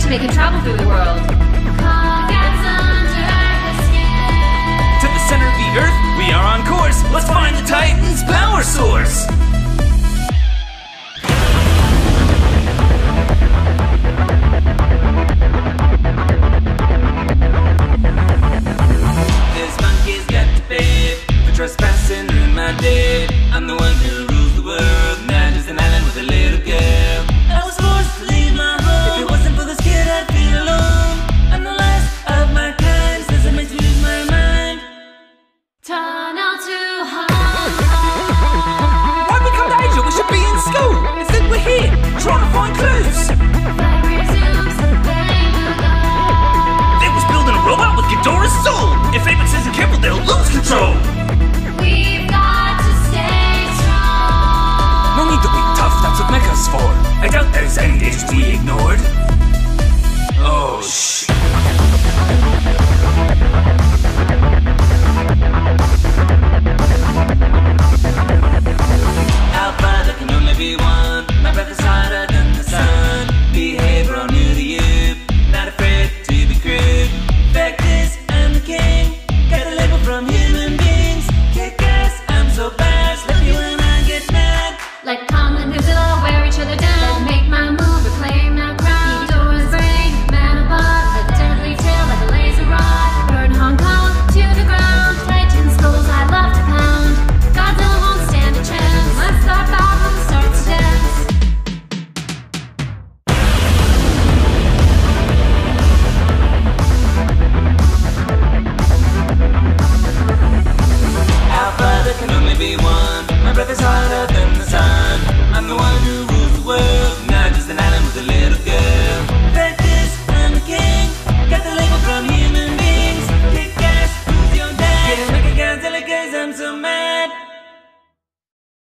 to make it travel through the world. Gets under the skin. To the center of the earth, we are on course. Let's find the Titan's power source. This monkey's got to pay for trespassing in my day. I'm the one who rules the world, not just an island with a little girl. I was forced to leave my home. If it wasn't for this kid, I'd feel alone. I'm the last of my kind, says it makes me lose my mind. Tunnel to home. Why'd we come to Asia? We should be in school. Instead we're here, trying to find clues. Flight resumes, letting you go. They was building a robot with Ghidorah's soul. If Apex isn't careful, they'll lose control. We've got to stay strong. No need to be tough, that's what Mecha's for. I doubt there's any dangers we ignored.